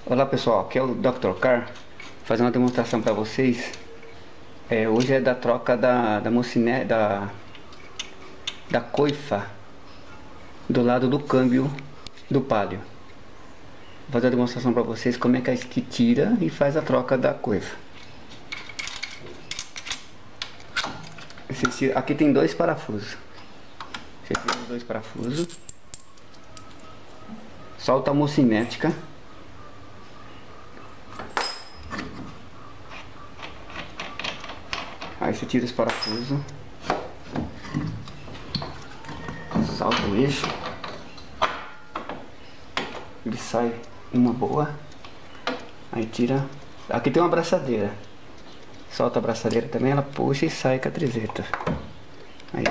Olá pessoal, aqui é o Dr. Car fazendo uma demonstração para vocês. Hoje é da troca da coifa do lado do câmbio do Palio. Vou fazer a demonstração para vocês como é que tira e faz a troca da coifa. Aqui tem dois parafusos. Você tira os dois parafusos, solta a moça cinética. Aí você tira os parafusos, salta o eixo, ele sai uma boa. Aí tira, aqui tem uma abraçadeira, solta a abraçadeira também, ela puxa e sai com a trizeta. Aí,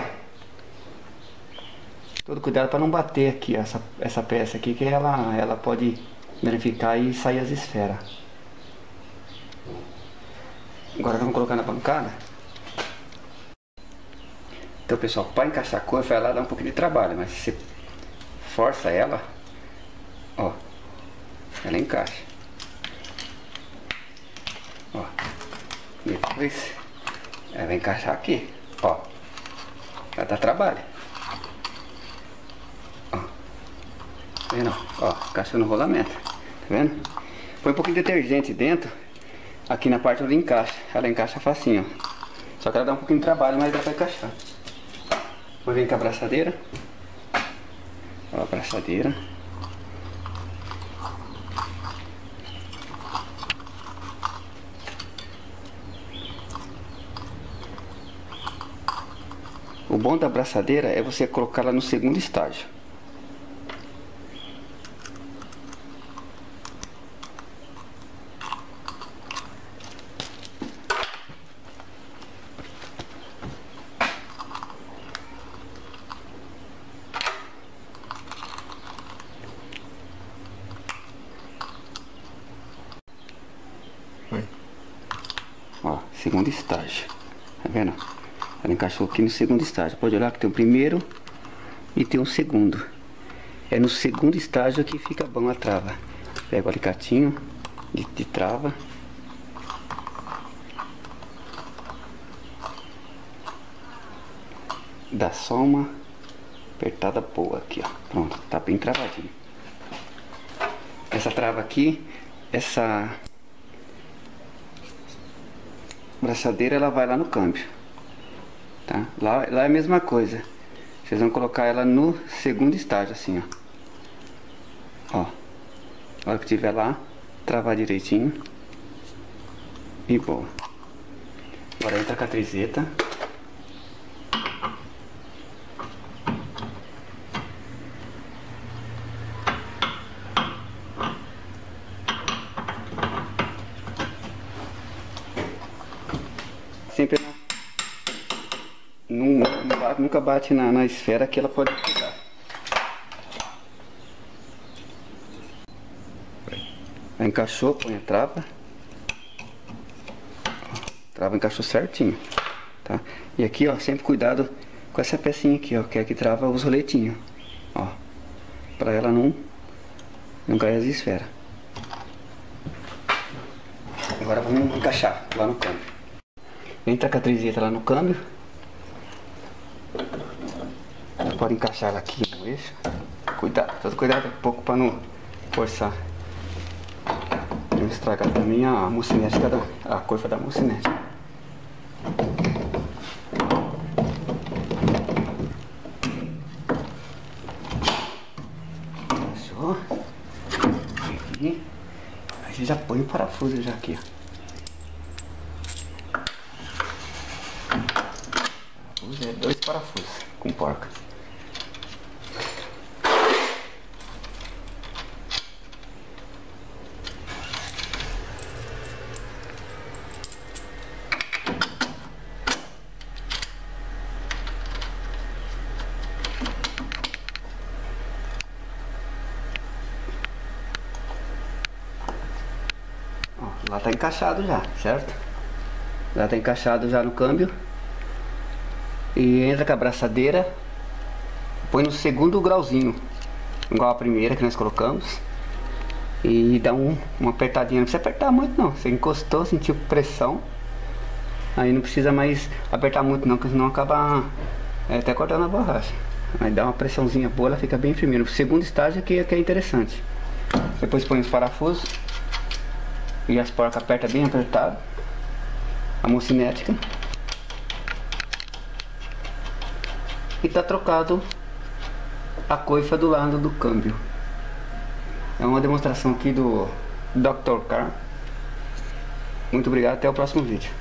todo cuidado para não bater aqui essa peça aqui, que ela pode danificar e sair as esferas. Agora vamos colocar na bancada. Então pessoal, para encaixar a coifa ela dá um pouquinho de trabalho, mas se você força ela, ó, ela encaixa. Ó, depois ela vai encaixar aqui, ó, ela dá trabalho. Ó, tá vendo? Ó, encaixou no rolamento, tá vendo? Põe um pouquinho de detergente dentro, aqui na parte onde encaixa, ela encaixa facinho, ó. Só que ela dá um pouquinho de trabalho, mas dá pra encaixar. Vou vir com a abraçadeira. Ó, a abraçadeira. O bom da abraçadeira é você colocar ela no segundo estágio. Ó, segundo estágio, tá vendo? Ela encaixou aqui no segundo estágio. Pode olhar que tem o primeiro e tem o segundo. É no segundo estágio que fica bom a trava. Pega o alicatinho de trava. Dá só uma apertada boa aqui, ó. Pronto, tá bem travadinho. Essa trava aqui, essa braçadeira, ela vai lá no câmbio, tá? Lá é a mesma coisa. Vocês vão colocar ela no segundo estágio, assim, ó. Ó, na hora que tiver lá, travar direitinho e boa. Agora entra com a trizeta. Sempre nunca bate na esfera que ela pode pegar. Encaixou, põe a trava. A trava encaixou certinho, tá? E aqui, ó, sempre cuidado com essa pecinha aqui, ó, que é que trava os roletinhos, ó, pra ela não cair as esferas. Agora vamos encaixar lá no câmbio. Entra com a trizeta lá no câmbio. Você pode encaixar ela aqui no eixo. Todo cuidado um pouco para não forçar. Não estragar também a mucinética, a coifa da mucinética. Fechou? Aí a gente já põe o parafuso já aqui, ó. Dois parafusos com porca. Ó, lá tá encaixado já, certo? Lá tá encaixado já no câmbio. E entra com a abraçadeira, põe no segundo grauzinho, igual a primeira que nós colocamos. E dá uma apertadinha, não precisa apertar muito não. Você encostou, sentiu pressão, aí não precisa mais apertar muito não, porque senão acaba até cortando a borracha. Aí dá uma pressãozinha boa, ela fica bem firme. O segundo estágio aqui é que é interessante. Depois põe os parafusos e as porcas aperta bem apertado. A mão cinética. E tá trocado a coifa do lado do câmbio. É uma demonstração aqui do Dr. Car. Muito obrigado, até o próximo vídeo.